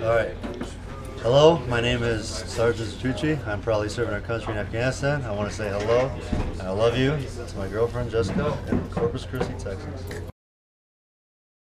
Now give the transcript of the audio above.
Alright. Hello, my name is Sergeant Zertuche. I'm proudly serving our country in Afghanistan. I want to say hello and I love you to my girlfriend Jessica in Corpus Christi, Texas.